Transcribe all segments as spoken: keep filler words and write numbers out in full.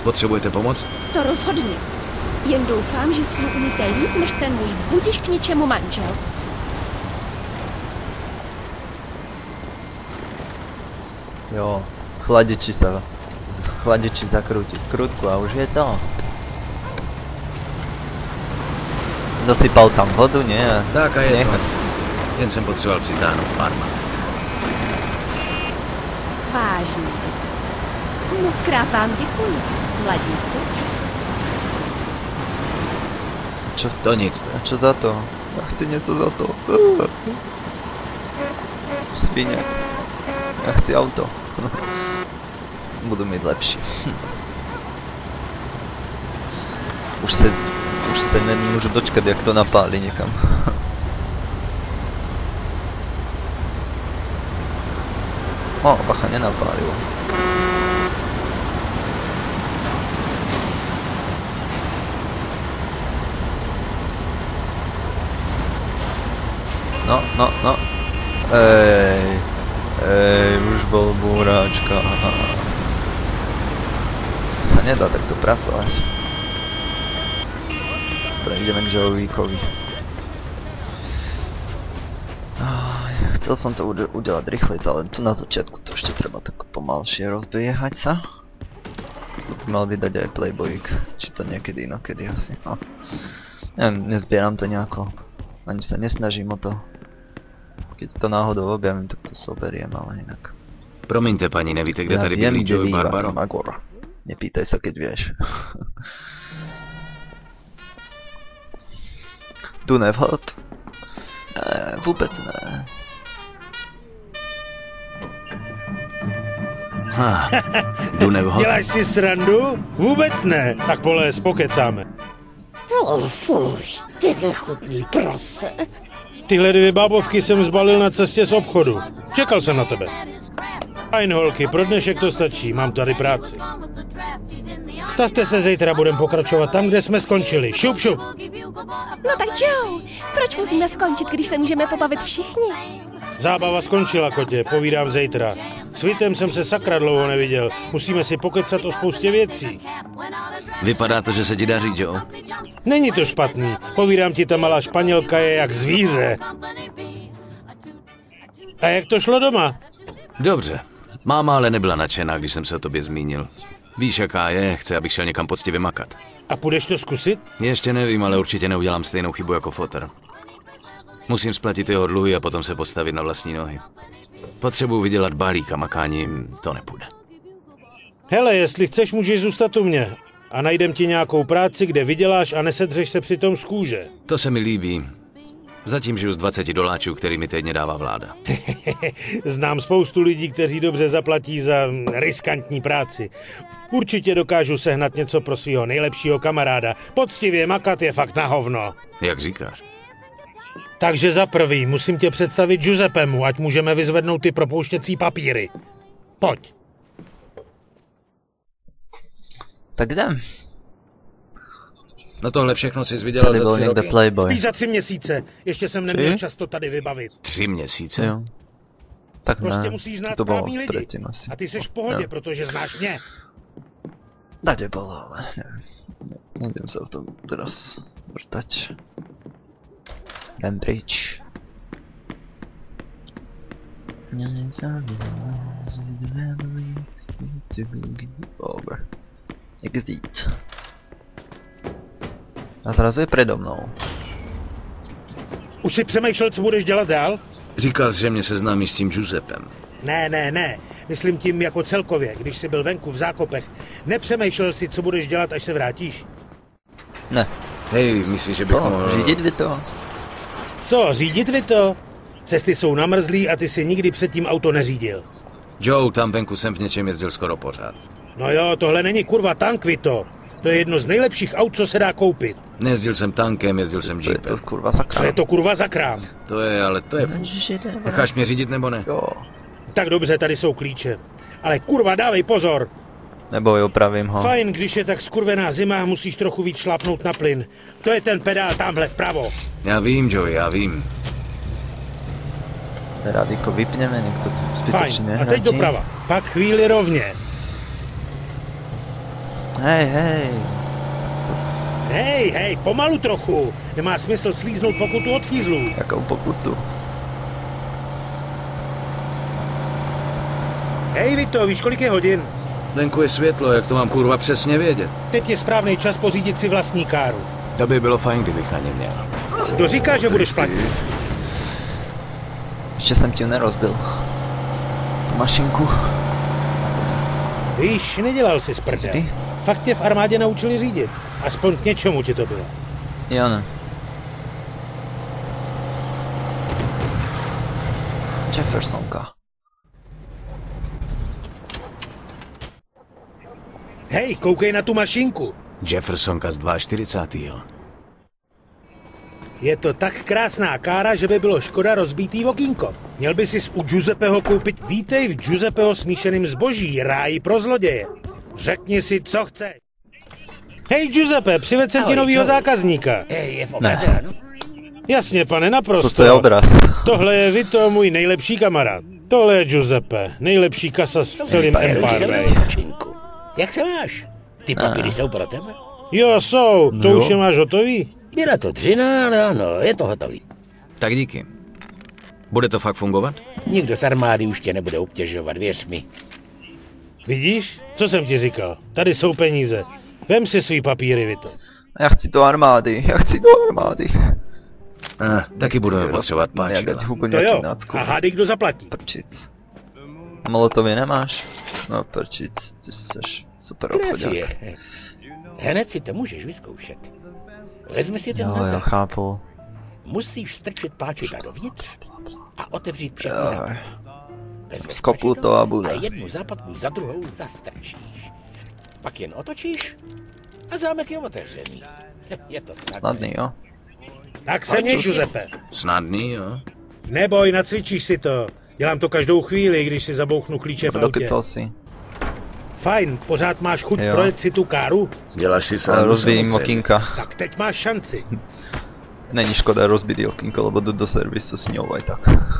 Potřebujete pomoc? To rozhodně. Jen doufám, že s tím umíte líp než ten můj budiš k ničemu manžel. Jo, chladiči sa... Chladiči zakrúti skrutku a už je to. Dosypal tam vodu, nie? Tak a je Nechať. to. Jen jsem potřeboval přitáhnout pár matek. Vážně. Moc krát vám děkuji, mladíku. Čo? To nic. A čo za to? Ja chci něco za to. Svině. Ja chci auto. Budu mít lepší. Už se... Už se nemůžu dočkat, jak to napálí někam. O, bacha, nenapálilo. No, no, no. Ej. Ej, už bol búráčka. To sa nedá takto pracovať. Prejdeme k Joeykovi. Chcel som to udelať rýchlejc, ale tu na začiatku to ešte treba tak pomalšie rozbiehať sa. To by mal vydať aj Playboyk. Či to niekedy inokedy asi. No. Neviem, nezbieram to nejako. Ani sa nesnažím o to. Keď to náhodou objavím, tak to soberiem, ale inak. Promiňte, paní, nevíte, kde Ja tady viem, bydlí kde Joey býva Barbaro? Magor. Nepýtaj sa, keď vieš. Tu nevhod? Ne, vůbec ne. Ha, jdu nevhod. Děláš si srandu? Vůbec ne. Tak poles, pokecáme. Oh, fuj, ty nechutný prase. Tyhle dvě bábovky jsem zbalil na cestě z obchodu. Čekal jsem na tebe. Fajn holky, pro dnešek to stačí, mám tady práci. Stavte se, zítra budeme pokračovat tam, kde jsme skončili. Šup, šup. No tak Joe, proč musíme skončit, když se můžeme pobavit všichni? Zábava skončila, kotě, povídám zítra. S Vitem jsem se sakra dlouho neviděl. Musíme si pokecat o spoustě věcí. Vypadá to, že se ti daří, Joe. Není to špatný. Povídám ti, ta malá Španělka je jak zvíře. A jak to šlo doma? Dobře. Máma ale nebyla nadšená, když jsem se o tobě zmínil. Víš, jaká je, chce, abych šel někam poctivě makat. A půjdeš to zkusit? Ještě nevím, ale určitě neudělám stejnou chybu jako foter. Musím splatit jeho dluhy a potom se postavit na vlastní nohy. Potřebuji vydělat balík a makání to nepůjde. Hele, jestli chceš, můžeš zůstat u mě. A najdem ti nějakou práci, kde vyděláš a nesedřeš se přitom z kůže. To se mi líbí. Zatím žiju z dvaceti doláčů, který mi týdně dává vláda. Znám spoustu lidí, kteří dobře zaplatí za riskantní práci. Určitě dokážu sehnat něco pro svého nejlepšího kamaráda. Poctivě makat je fakt na hovno. Jak říkáš? Takže za prvý musím tě představit Giuseppemu, ať můžeme vyzvednout ty propouštěcí papíry. Pojď. Tak jdem. No tohle všechno jsi vydělal Tady za byl tři někde roky? Playboy. Spíš za tři měsíce. Ještě jsem neměl Tři? čas to tady vybavit. Tři měsíce? Jo. Tak Prostě ne, musíš znát to bylo správný lidi. předtím asi. A ty seš v pohodě, Jo. protože znáš mě. Dade bolo, ale neviem. Nebudem sa v tom teraz vrtať. Dám preč. Over. Exit. A zrazu je predo mnou. Už si přemýšlel, co budeš dělat dál? Říkal jsi, že mě seznámíš s tím Giuseppem. Ne, ne, ne. Myslím tím jako celkově, když jsi byl venku v zákopech. Nepřemýšlel si, co budeš dělat, až se vrátíš? Ne. Hej, myslíš, že bych Co? mohl... Řídit vy to? Co, řídit vy to? Cesty jsou namrzlý a ty si nikdy předtím auto neřídil. Joe, tam venku jsem v něčem jezdil skoro pořád. No jo, tohle není kurva tank, Vito. To je jedno z nejlepších aut, co se dá koupit. Nejezdil jsem tankem, jezdil jsem Co je jeepem. to kurva za Co je to kurva za krám? To je, ale to je... Necháš mě řídit nebo ne? Jo. Tak dobře, tady jsou klíče. Ale kurva, dávej pozor. Nebo jo, opravím ho. Fajn, když je tak skurvená zima, musíš trochu víc šlápnout na plyn. To je ten pedál tamhle vpravo. Já vím, Joey, já vím. Rádiko vypneme, někdo tu zbytečně Fajn, a nehradí. teď doprava. Pak chvíli rovně. Hej, hej. Hej, hej, pomalu trochu. Nemá smysl slíznout pokutu od fízlů. Jakou pokutu? Hej, Vito, víš, kolik je hodin? Venku je světlo, jak to mám kurva přesně vědět. Teď je správný čas pořídit si vlastní káru. To by bylo fajn, kdybych na ně měl. Kdo říká, že budeš platit? Ještě jsem ti nerozbil. Tu mašinku. Víš, nedělal jsi z prdel. Fakt tě v armádě naučili řídit. Aspoň k něčemu ti to bylo. Jo, ne. Jeffersonka. Hej, koukej na tu mašinku. Jeffersonka z čtyřicátého druhého Je to tak krásná kára, že by bylo škoda rozbítý okýnko. Měl by si u Giuseppeho koupit. Vítej v Giuseppeho smíšeným zboží, ráj pro zloděje. Řekni si, co chceš. Hej, Giuseppe, přived jsem ti novýho zákazníka. Hej, je v obraze, ano? Jasně, pane, naprosto. To je obraz. Tohle je Vito, můj nejlepší kamarád. Tohle je Giuseppe, nejlepší kasas v celém Empire. Jak se máš? Ty papíry jsou pro tebe? Jo, jsou. To Jo. už je máš hotový? Byla to dřina, ale ano, je to hotový. Tak díky. Bude to fakt fungovat? Nikdo z armády už tě nebude obtěžovat, věř mi. Vidíš? Co jsem ti říkal? Tady jsou peníze. Vem si svý papíry, Vito. Já chci do armády, já chci do armády. Ah, taky budeme potřebovat Nějakať páčila. úplně To jo. nácku. A hádej, kdo zaplatí. Prčic. Molotovy nemáš? No prčic, ty jsi super obchodák. Gracie. Hned si to můžeš vyzkoušet. Vezmi si ten Jo, já nazad. chápu. Musíš strčit páčidla dovnitř a otevřít všechny Jo. západky. Vezmeš Skopu páčidlo to a bude. A jednu západku za druhou zastrčíš. Pak jen otočíš a zámek je otevřený. Je to snadné. Snadný, jo? Tak se měj, Giuseppe. Snadný, jo? Neboj, nacvičíš si to. Dělám to každou chvíli, když si zabouchnu klíče v autě. Dokycal si. Fajn, pořád máš chuť Jo. projet si tu káru? Děláš si Ale srandu rozbijím samozřejmě. okýnka. Tak teď máš šanci. Není škoda rozbitý okýnko, lebo jdu do servisu s ňou aj tak.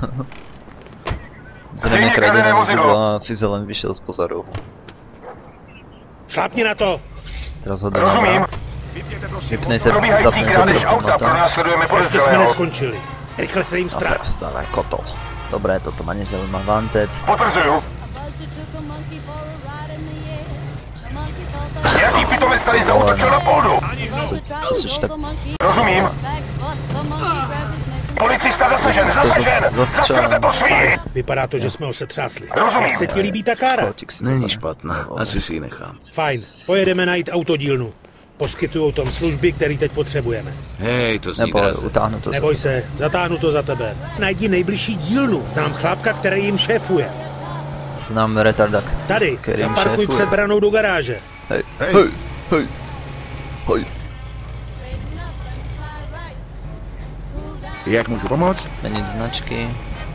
Zřejmě kradené vozidlo a Fizelem vyšel z pozadu. Šlápni na to. Teraz ho dá Rozumím. nabrát. Vypnejte, Probíhající zapněte krádež mikrofon, auta, no to. pronásledujeme Ještě jsme podezřelého. neskončili. Rychle se jim A strát. teraz dávaj kotol. Dobré, toto ma nezaujíma. Wanted. Potvrzuju. Nějaký pitomec tady zaútočil na poldu. Co seš tak... Rozumím. Policista zasažen, zasažen. Zastřelte to švíry. Vypadá to, že jsme ho setřásli. Rozumím. Jak se ti líbí ta kára? Kotik si Není dostane. špatná, asi si ji nechám. Fajn, pojedeme najít autodílnu. Poskytujou tam služby, které teď potřebujeme. Hej, to zní Nebo draze. utáhnu to. Neboj se, zatáhnu to za tebe. Najdi nejbližší dílnu. Znám chlápka, který jim šéfuje. Znám retardak. Tady, Kterým zaparkuj šéfuje. před branou do garáže. Hej, hej, hej, hej. Jak můžu pomoct? Změnit značky.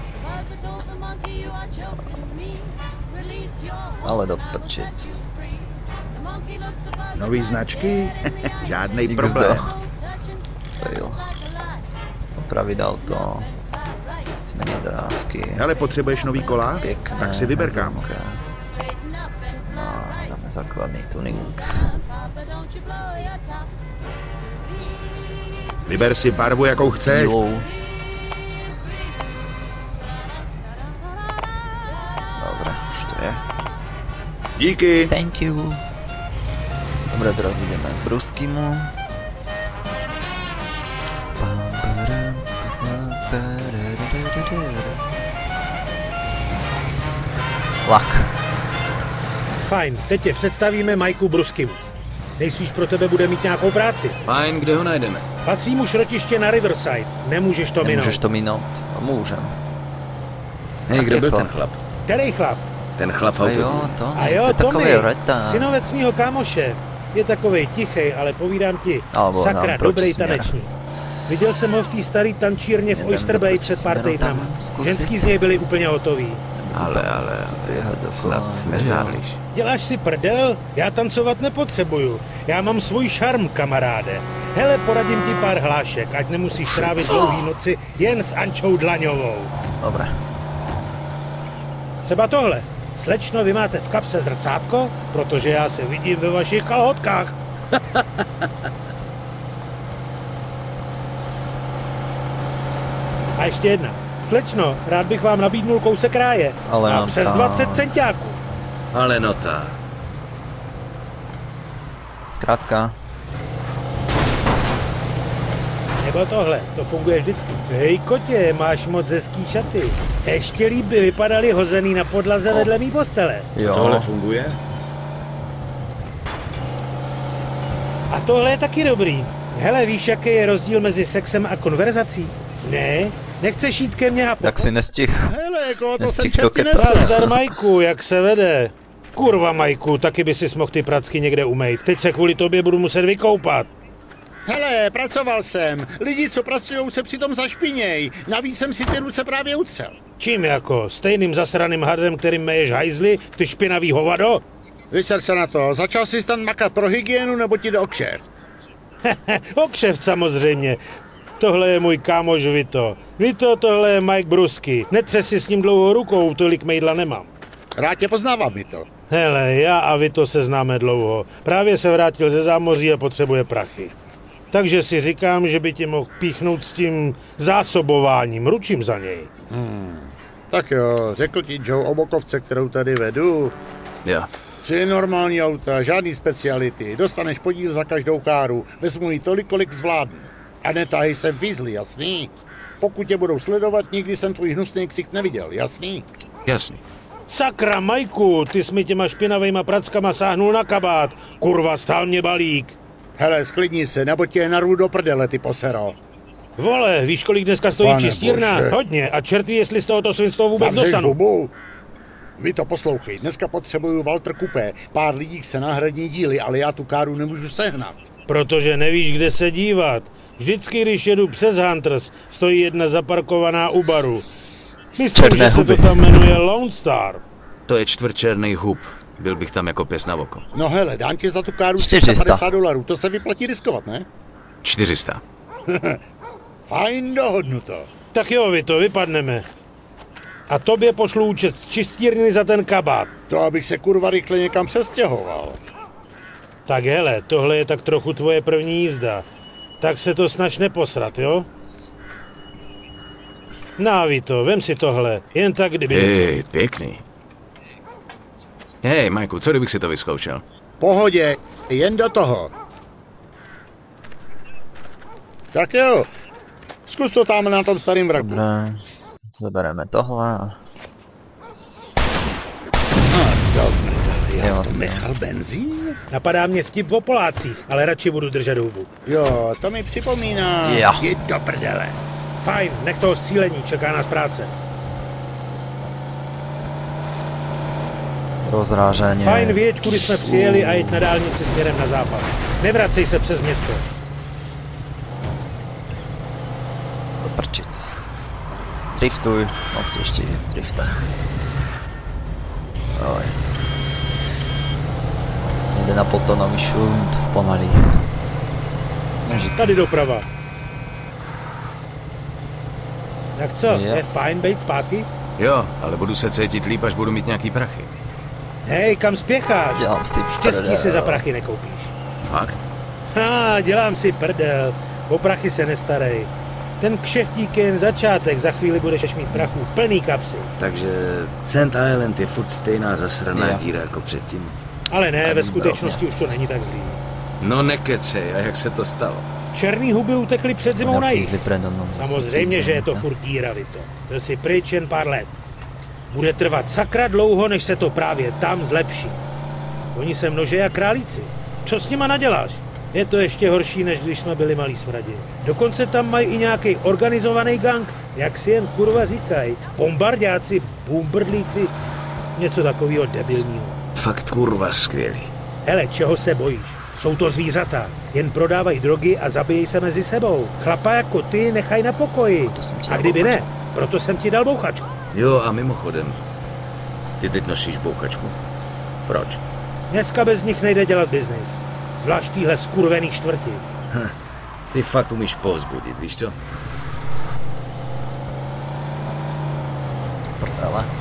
Ale do prčic. Nový značky? Žádnej Nikdo. Fail. Opravit auto. Změnit drápky. Hele, potřebuješ nový kola? Pěkné. Tak si vyber, kámo. hezonké. No, dáme základný tuning. Vyber si barvu, jakou chceš. Bílou. Dobré, už to je. Díky. Thank you. Dobré, teraz ideme k Bruskému. Vlak. Fajn, teď tě představíme Majku Bruskymu. Nejspíš pro tebe bude mít nějakou práci. Fajn, kde ho najdeme? Patří mu šrotiště na Riverside. Nemůžeš to Nemůžeš minout. to minout. A můžem. Hej, Tak kde je byl to. ten chlap? Který chlap? Ten chlap v A autobuse. jo, to, A to jo, je takový Tommy, reta. synovec mýho kámoše. Je takovej tichej, ale povídám ti, Alebo sakra, nám dobrý protisměr. tanečník. Viděl jsem ho v té staré tančírně v Jdem Oyster do Bay před pár protisměru tam týdnama. zkusit. Ženský z něj byli úplně hotový. Ale, ale, Běhat ale, dokola. snad nežádlíš. Děláš si prdel? Já tancovat nepotřebuju. Já mám svůj šarm, kamaráde. Hele, poradím ti pár hlášek, ať nemusíš trávit dlouhý noci jen s Ančou Dlaňovou. Dobré. Třeba tohle. Slečno, vy máte v kapse zrcátko? Protože já se vidím ve vašich kalhotkách. A ještě jedna. Slečno, rád bych vám nabídnul kousek ráje. Ale a no přes tak. dvacet centiáků. Ale no tak. Zkrátka. Nebo tohle, to funguje vždycky. Hej kotě, máš moc hezký šaty. Ještě líp by vypadaly hozený na podlaze vedle mý postele. Jo. Tohle funguje? A tohle je taky dobrý. Hele, víš, jaký je rozdíl mezi sexem a konverzací? Ne? Nechceš jít ke mně a... Jak si nestih. Hele, koho to sem Nestihl čerti dokecat. nese? Zdar, Majku, jak se vede? Kurva, Majku, taky by si mohl ty pracky někde umejt. Teď se kvůli tobě budu muset vykoupat. Hele, pracoval jsem. Lidi, co pracujou, se přitom zašpiněj. Navíc jsem si ty ruce právě utřel. Čím jako? Stejným zasraným hadem, kterým meješ hajzly? Ty špinavý hovado? Vyser se na to. Začal jsi tam makat pro hygienu, nebo ti jde o kšeft? O kšeft samozřejmě. Tohle je můj kámoš Vito. Vito, tohle je Mike Brusky. Netře si s ním dlouho rukou, tolik mejdla nemám. Rád tě poznávám, Vito. Hele, já a Vito se známe dlouho. Právě se vrátil ze zámoří a potřebuje prachy. Takže si říkám, že by ti mohl píchnout s tím zásobováním. Ručím za něj. Tak jo, řekl ti Joe o bokovce, kterou tady vedu. Jo. Tři normální auta, žádný speciality. Dostaneš podíl za každou káru. Vezmu jí tolik, kolik zvládnu. A netahej sem fízly, jasný? Pokud tě budou sledovat, nikdy jsem tvůj hnusný ksicht neviděl, jasný? Jasný. Sakra, Majku, ty jsi mi těma špinavejma prackama sáhnul na kabát. Kurva, stál mě balík. Hele, sklidni se, nebo tě je narvu do prdele, ty posero. Vole, víš, kolik dneska stojí Pane čistírna? bože. Hodně. A čert ví, jestli z tohoto svinstva vůbec Zavřeš dostanu. hubu? Vy to poslouchej, dneska potřebuju Walter Coupé. Pár lidí chce náhradní díly, ale já tu káru nemůžu sehnat. Protože nevíš, kde se dívat. Vždycky, když jedu přes Hunters, stojí jedna zaparkovaná u baru. Myslím, Černé že se huby. to tam jmenuje Lone Star. To je čtvrtčerný hub. Byl bych tam jako pěs na oko. No hele, dám ti za tu káru tři čtyři sta sta. padesát dolarů, to se vyplatí riskovat, ne? čtyři sta. Fajn, dohodnuto. Tak jo, Vito, vypadneme. A tobě pošlu účet z čistírny za ten kabát. To abych se kurva rychle někam přestěhoval. Tak hele, tohle je tak trochu tvoje první jízda. Tak se to snaž neposrat, jo? Na, Vito, vem si tohle. Jen tak, kdyby... Hej, pěkný. Hej, Majku, co kdybych si to vyzkoušel? Pohodě, jen do toho. Tak jo, zkus to tam na tom starém vraku. Dobré. Zabereme tohle. a- Dobře, já Jo, v tom vlastně. nechal benzín? Napadá mě vtip o Polácích, ale radši budu držet hubu. Jo, to mi připomíná. Jo. Jdi do prdele. Fajn, nech toho střílení, čeká nás práce. Rozrážení. Fajn, věď, kudy jsme přijeli a jeď na dálnici směrem na západ. Nevracej se přes město. Do prčic. Driftuj. Moc ještě drifta. Oj. Jde na potonový šunt. Pomalý. Tady doprava. Tak co, Jo. je fajn být zpátky? Jo, ale budu se cítit líp, až budu mít nějaký prachy. Hej, kam spěcháš? Dělám si Štěstí prdel. si za prachy nekoupíš. Fakt? Ha, dělám si prdel. O prachy se nestarej. Ten kšeftík je jen začátek, za chvíli budeš mít prachu plný kapsy. Takže Saint Island je furt stejná zasraná Jo. díra jako předtím. Ale ne, ve Ani skutečnosti už to není tak zlý. No nekecej, a jak se to stalo? Černý huby utekly před zimou na jih. Vypredanou. Samozřejmě, že je to furt díra, Vito. Byl si pryč jen pár let. Bude trvat sakra dlouho, než se to právě tam zlepší. Oni se množí jak králíci. Co s nima naděláš? Je to ještě horší, než když jsme byli malí smradi. Dokonce tam mají i nějaký organizovaný gang, jak si jen kurva říkají. Bombardáci, bumbrdlíci, něco takového debilního. Fakt kurva skvělý. Hele, čeho se bojíš? Jsou to zvířata. Jen prodávají drogy a zabíjejí se mezi sebou. Chlapa jako ty nechaj na pokoji. To jsem ti A dal kdyby bouchačku. ne, proto jsem ti dal bouchačku. Jo, a mimochodem, ty teď nosíš bouchačku. Proč? Dneska bez nich nejde dělat biznis. Zvlášť týhle skurvený čtvrti. Ty fakt umíš povzbudit, víš to? Prdele.